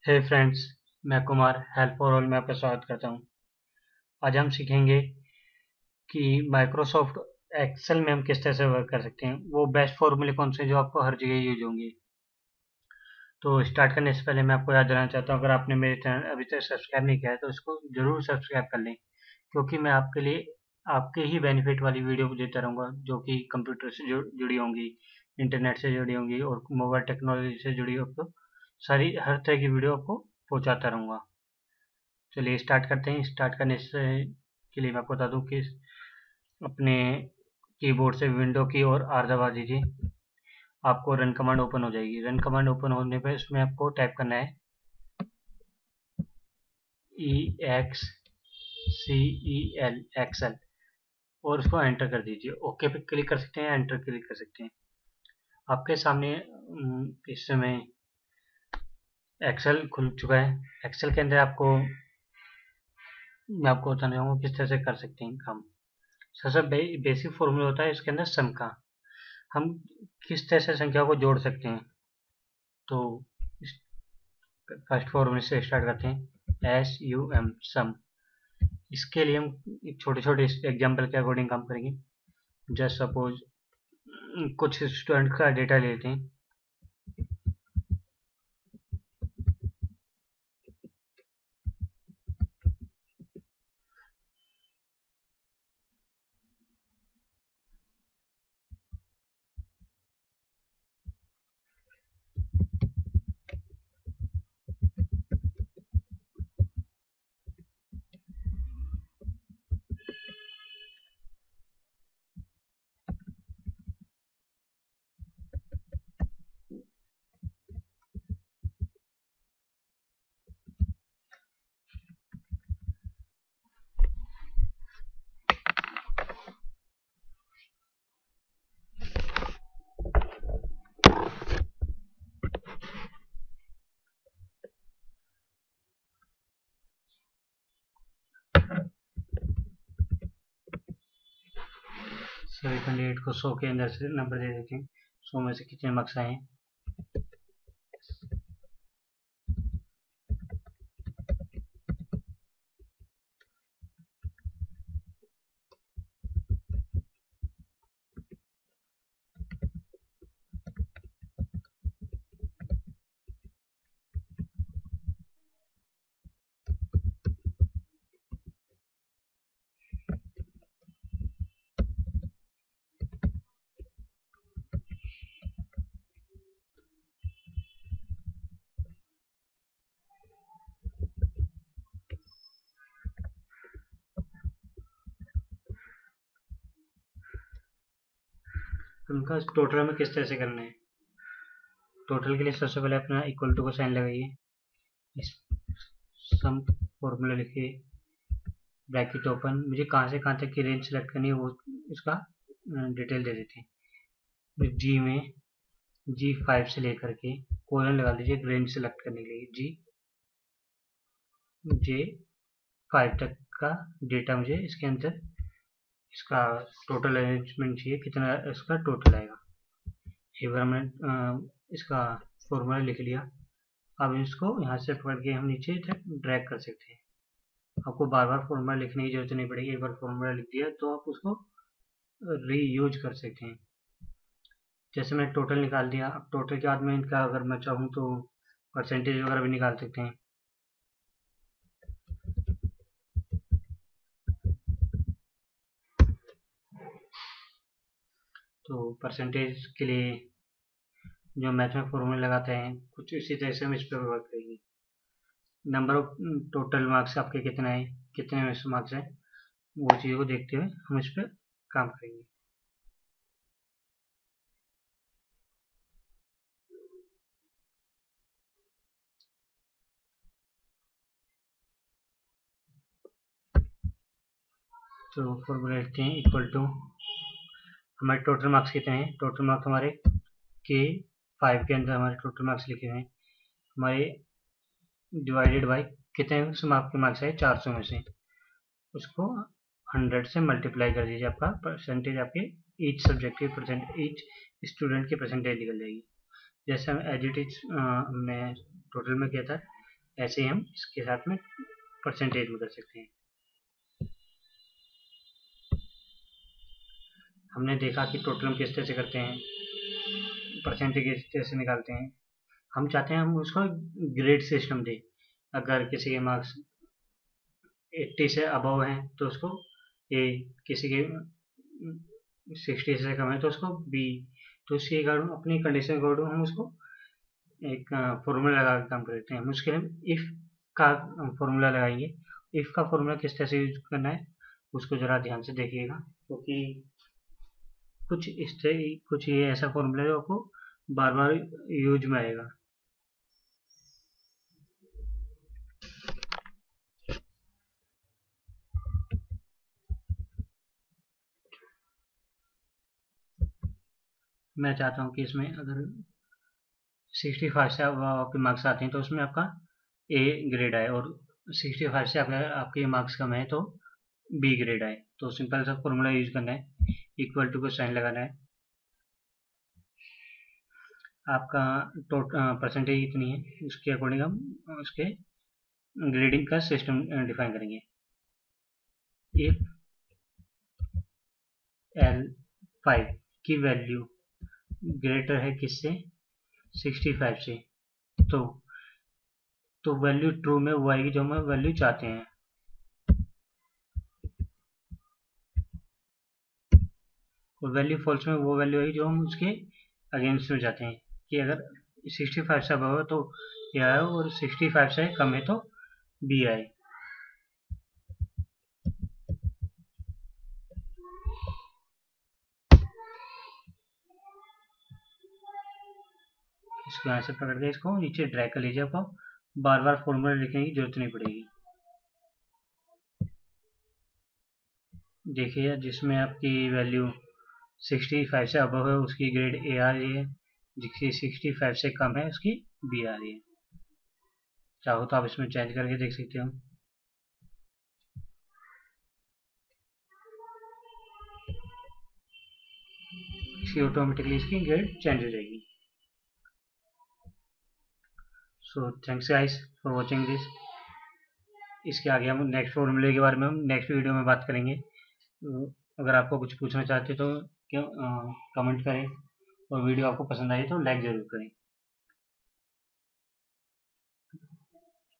हे friends, मैं Kumar help for all में आपका स्वागत करता हूं। आज हम सीखेंगे कि माइक्रोसॉफ्ट एक्सेल में हम किस तरह से वर्क कर सकते हैं। वो बेस्ट फॉर्मूले कौन से जो आपको हर जगह यूज होंगे। तो स्टार्ट करने से पहले मैं आपको याद दिलाना चाहता हूं, अगर आपने मेरे चैनल अभी तक सब्सक्राइब नहीं किया है तो इसको जरूर सब्सक्राइब कर लें, क्योंकि मैं आपके लिए आपके ही बेनिफिट वाली वीडियो देता रहूँगा जो कि कंप्यूटर से जुड़ी होंगी, इंटरनेट से जुड़ी होंगी और मोबाइल टेक्नोलॉजी से जुड़ी आपको सारी हर तरह की वीडियो आपको पहुँचाता रहूँगा। चलिए स्टार्ट करते हैं। स्टार्ट करने से के लिए मैं आपको बता दूं कि अपने कीबोर्ड से विंडो की और आर दबा दीजिए। आपको रन कमांड ओपन हो जाएगी। रन कमांड ओपन होने पर इसमें आपको टाइप करना है EXCEL एक्सेल और उसको एंटर कर दीजिए। ओके पे क्लिक कर सकते हैं, एंटर क्लिक कर सकते हैं। आपके सामने इस समय एक्सेल खुल चुका है। एक्सेल के अंदर मैं आपको बताना चाहूँगा किस तरह से कर सकते हैं काम। सबसे बेसिक फॉर्मूला होता है इसके अंदर सम का। हम किस तरह से संख्या को जोड़ सकते हैं। तो फर्स्ट फॉर्मूले से स्टार्ट करते हैं, SUM सम। इसके लिए हम छोटे छोटे एग्जाम्पल के अकॉर्डिंग काम करेंगे। जस्ट सपोज कुछ स्टूडेंट का डेटा लेते हैं। सभी कैंडिडेट को 100 के अंदर से नंबर दे देते हैं। 100 में से कितने मार्क्स आए हैं। उनका टोटल में किस तरह से करना है। टोटल के लिए सबसे पहले अपना इक्वल टू का साइन लगाइए। सम फॉर्मूला लिखिए, ब्रैकेट ओपन। मुझे कहाँ से कहाँ तक की रेंज सेलेक्ट करनी है वो इसका डिटेल दे देते हैं। जी में G5 से लेकर के कोलन लगा लीजिए रेंज सेलेक्ट करने के लिए। J5 तक का डेटा मुझे इसके अंदर इसका टोटल अरेंजमेंट चाहिए, कितना इसका टोटल आएगा। एक बार हमने इसका फॉर्मूला लिख लिया। अब इसको यहाँ से पकड़ के हम नीचे तक ड्रैग कर सकते हैं। आपको बार बार फॉर्मूला लिखने की जरूरत नहीं पड़ेगी। एक बार फॉर्मूला लिख दिया तो आप उसको रीयूज कर सकते हैं। जैसे मैं टोटल निकाल दिया। अब टोटल के बाद में इनका अगर मैं चाहूँ तो परसेंटेज वगैरह भी निकाल सकते हैं। तो परसेंटेज के लिए जो मैथ में फॉर्मूले लगाते हैं कुछ इसी तरह से हम इस पर वर्क करेंगे। नंबर ऑफ टोटल मार्क्स आपके कितने हैं, कितने में से मार्क्स हैं, वो चीज़ को देखते हुए हम इस पर काम करेंगे। तो फॉर्मूला लिखते हैं इक्वल टू, हमारे टोटल मार्क्स कितने हैं। टोटल मार्क्स हमारे K5 के अंदर हमारे टोटल मार्क्स लिखे हुए हैं। हमारे डिवाइडेड बाई कितने से आपके मार्क्स आए 400 में से, उसको 100 से मल्टीप्लाई कर दीजिए। आपका परसेंटेज आपके ईच सब्जेक्ट की परसेंट ईच स्टूडेंट की परसेंटेज निकल जाएगी। जैसे हम एज इट इज हमने टोटल में किया था ऐसे ही हम इसके साथ में परसेंटेज में कर सकते हैं। हमने देखा कि टोटल हम किस तरह से करते हैं, परसेंटेज किस तरह से निकालते हैं। हम चाहते हैं हम उसको ग्रेड सिस्टम दें। अगर किसी के मार्क्स 80 से अबव हैं तो उसको ए, किसी के 60 से कम है तो उसको बी। तो उसके अकॉर्डिंग अपनी कंडीशन के अकॉर्डिंग हम उसको एक फॉर्मूला लगा के काम करते हैं। हम उसके लिए इफ़ का फॉर्मूला लगाएंगे। इफ़ का फॉर्मूला किस तरह से यूज करना है उसको ज़रा ध्यान से देखिएगा, क्योंकि कुछ ये ऐसा फॉर्मूला है जो आपको बार बार यूज में आएगा। मैं चाहता हूँ कि इसमें अगर 65 से आपके मार्क्स आते हैं तो उसमें आपका ए ग्रेड आए, और 65 से आपके मार्क्स कम है तो बी ग्रेड आए। तो सिंपल सा फॉर्मूला यूज करना है, इक्वल टू को साइन लगाना है। आपका परसेंटेज इतनी है, उसके अकॉर्डिंग हम उसके ग्रेडिंग का सिस्टम डिफाइन करेंगे। इफ L5 की वैल्यू ग्रेटर है किससे, 65 से, तो वैल्यू ट्रू में वो आएगी जो हम वैल्यू चाहते हैं, और वैल्यू फॉल्स में वो वैल्यू आएगी जो हम उसके अगेंस्ट में चाहते हैं। कि अगर 65 से अबव है तो ये आए, और 65 से कम है तो बी आए। इसको यहाँ से पकड़ के इसको नीचे ड्रैग कर लीजिए। आपको बार बार फॉर्मूला लिखने की जरूरत नहीं पड़ेगी। देखिए जिसमें आपकी वैल्यू 65 से अबव है उसकी ग्रेड ए आ रही है, जिसकी 65 से कम है उसकी बी आ रही है। चाहो तो आप इसमें चेंज करके देख सकते हो। इसकी ऑटोमेटिकली इसकी ग्रेड चेंज हो जाएगी। So thanks guys for watching this. इसके आगे हम नेक्स्ट फॉर्मूले के बारे में हम नेक्स्ट वीडियो में बात करेंगे। अगर आपको कुछ पूछना चाहते तो क्या कमेंट करें, और वीडियो आपको पसंद आई तो लाइक ज़रूर करें।